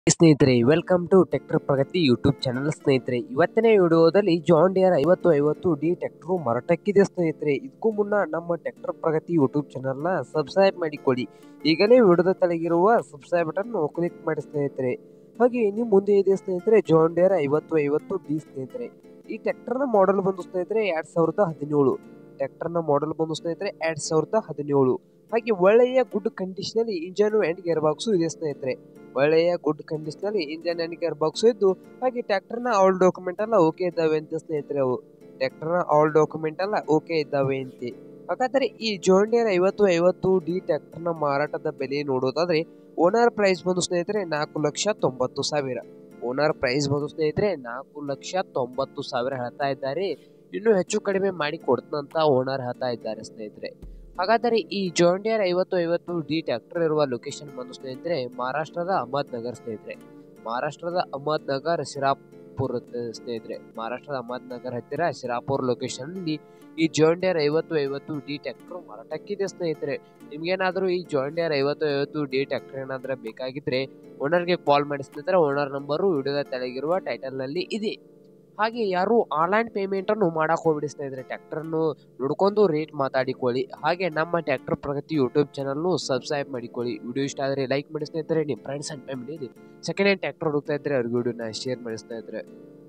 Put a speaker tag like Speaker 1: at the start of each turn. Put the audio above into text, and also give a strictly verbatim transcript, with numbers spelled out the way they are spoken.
Speaker 1: ಸ್ನೇಹಿತರೆ, welcome to tractor Pragati YouTube channel. ಸ್ನೇಹಿತರೆ, ಇವತ್ತಿನ ವಿಡಿಯೋದಲ್ಲಿ ಜಾನ್ ಡಿಯರ್ ಐವತ್ತು ಐವತ್ತು ಡಿ ಟ್ರ್ಯಾಕ್ಟರ್ ಮಾರಾಟಕ್ಕಿದೆ. ಸ್ನೇಹಿತರೆ, ಇದಕ್ಕೂ ಮುನ್ನ ನಮ್ಮ ಟ್ರ್ಯಾಕ್ಟರ್ ಪ್ರಗತಿ ಯೂಟ್ಯೂಬ್ ಚಾನಲ್ನ ಸಬ್ಸ್ಕ್ರೈಬ್ ಮಾಡಿಕೊಳ್ಳಿ. ಈಗಲೇ ವಿಡಿಯೋದ ತಲೆಗಿರುವ ಸಬ್ಸ್ಕ್ರೈಬ್ ಬಟನ್ ಕ್ಲಿಕ್ ಮಾಡಿ ಸ್ನೇಹಿತರೆ. ಹಾಗೆ ನಿಮ್ಮ ಮುಂದೆ ಇದೆ ಸ್ನೇಹಿತರೆ ಜಾನ್ ಡಿಯರ್ ಐವತ್ತು ಐವತ್ತು ಡಿ. ಸ್ನೇಹಿತರೆ, ಈ ಟ್ರ್ಯಾಕ್ಟರ್ನ ಮಾಡೆಲ್ ಬಂದು ಸ್ನೇಹಿತರೆ ಎರಡ್ ಸಾವಿರದ ಹದಿನೇಳು. ಟ್ರ್ಯಾಕ್ಟರ್ನ ಮಾಡೆಲ್ ಬಂದು ಸ್ನೇಹಿತರೆ ಎರಡ್ ಸಾವಿರದ ಹದಿನೇಳು. ಹಾಗೆ ಒಳ್ಳೆಯ ಗುಡ್ ಕಂಡೀಷನ್ ಅಲ್ಲಿ ಇಂಜನ್ ಅಂಡ್ ಗೇರ್ ಬಾಕ್ಸ್ ಇದೆ ಸ್ನೇಹಿತರೆ. ಒಳ್ಳೆಯ ಗುಡ್ ಕಂಡೀಷನ್ ಅಲ್ಲಿ ಇಂಜನ್ ಅಂಡ್ ಗೇರ್ ಬಾಕ್ಸ್ ಇದ್ದು, ಹಾಗೆ ಟ್ರ್ಯಾಕ್ಟರ್ ನ ಆಲ್ ಡಾಕ್ಯುಮೆಂಟ್ ಎಲ್ಲ ಓಕೆ ಇದ್ದಾವೆ ಅಂತ ಸ್ನೇಹಿತರೆ. ಅವು ಟ್ರ್ಯಾಕ್ಟರ್ ನ ಆಲ್ ಡಾಕ್ಯುಮೆಂಟ್ ಎಲ್ಲ ಓಕೆ ಇದ್ದಾವೆ ಅಂತೆ. ಹಾಗಾದ್ರೆ ಈ ಜಾನ್ ಡಿಯರ್ ಐವತ್ತು ಐವತ್ತು ಡಿ ಟ್ರ್ಯಾಕ್ಟರ್ ನ ಮಾರಾಟದ ಬೆಲೆ ನೋಡೋದಾದ್ರೆ ಓನರ್ ಪ್ರೈಸ್ ಬಂದು ಸ್ನೇಹಿತರೆ ನಾಲ್ಕು ಲಕ್ಷ ತೊಂಬತ್ತು ಸಾವಿರ. ಓನರ್ ಪ್ರೈಸ್ ಬಂದು ಸ್ನೇಹಿತರೆ ನಾಲ್ಕು ಲಕ್ಷ ತೊಂಬತ್ತು ಸಾವಿರ ಹೇಳ್ತಾ ಇದ್ದಾರೆ. ಇನ್ನು ಹೆಚ್ಚು ಕಡಿಮೆ ಮಾಡಿ ಕೊಡ್ತಂತ ಓನರ್ ಹೇಳ್ತಾ ಇದ್ದಾರೆ ಸ್ನೇಹಿತರೆ. ಹಾಗಾದರೆ ಈ ಜಾನ್ ಡಿಯರ್ ಐವತ್ತು ಐವತ್ತು ಡಿ ಟ್ರ್ಯಾಕ್ಟರ್ ಇರುವ ಲೊಕೇಶನ್ ಬಂದು ಸ್ನೇಹಿತರೆ ಮಹಾರಾಷ್ಟ್ರದ ಅಹಮದ್ ನಗರ್ ಸ್ನೇಹಿತರೆ. ಮಹಾರಾಷ್ಟ್ರದ ಅಹಮದ್ ನಗರ್ ಶಿರಾಪುರ್ ಸ್ನೇಹಿತರೆ. ಮಹಾರಾಷ್ಟ್ರದ ಅಹಮದ್ ನಗರ್ ಹತ್ತಿರ ಶಿರಾಪುರ್ ಲೊಕೇಶನ್ ಅಲ್ಲಿ ಈ ಜಾನ್ ಡಿಯರ್ ಐವತ್ತು ಐವತ್ತು ಡಿ ಟ್ರ್ಯಾಕ್ಟರ್ ಮಾರಾಟಕ್ಕಿದೆ ಸ್ನೇಹಿತರೆ. ನಿಮ್ಗೇನಾದ್ರೂ ಈ ಜಾನ್ ಡಿಯರ್ ಐವತ್ತು ಐವತ್ತು ಡಿ ಟ್ರ್ಯಾಕ್ಟರ್ ಏನಾದ್ರೂ ಬೇಕಾಗಿದ್ರೆ ಓನರ್ಗೆ ಕಾಲ್ ಮಾಡಿ ಸ್ನೇಹಿತರೆ. ಓನರ್ ನಂಬರು ವಿಡಿಯೋದ ತೆಳಗಿರುವ ಟೈಟಲ್ ನಲ್ಲಿ ಇದೆ. ಹಾಗೆ ಯಾರು ಆನ್ಲೈನ್ ಪೇಮೆಂಟ್ ಅನ್ನು ಮಾಡಕ್ ಹೋಗ್ಬಿಡಿ ಸ್ನೇಹಿತರೆ. ಟ್ರ್ಯಾಕ್ಟರ್ ಅನ್ನು ನೋಡ್ಕೊಂಡು ರೇಟ್ ಮಾತಾಡಿಕೊಳ್ಳಿ. ಹಾಗೆ ನಮ್ಮ tractor Pragati YouTube channel subscribe ಮಾಡಿಕೊಳ್ಳಿ. ವಿಡಿಯೋ ಇಷ್ಟ ಆದರೆ ಲೈಕ್ ಮಾಡಿ ಸ್ನೇಹಿತರೆ. ನಿಮ್ಮ friends and family second hand tractor ಹುಡುಕ್ತಾ ಇದ್ರೆ ಅವ್ರಿಗೆ ವಿಡಿಯೋನ ಶೇರ್ ಮಾಡಿ ಸ್ನೇಹಿತರೆ.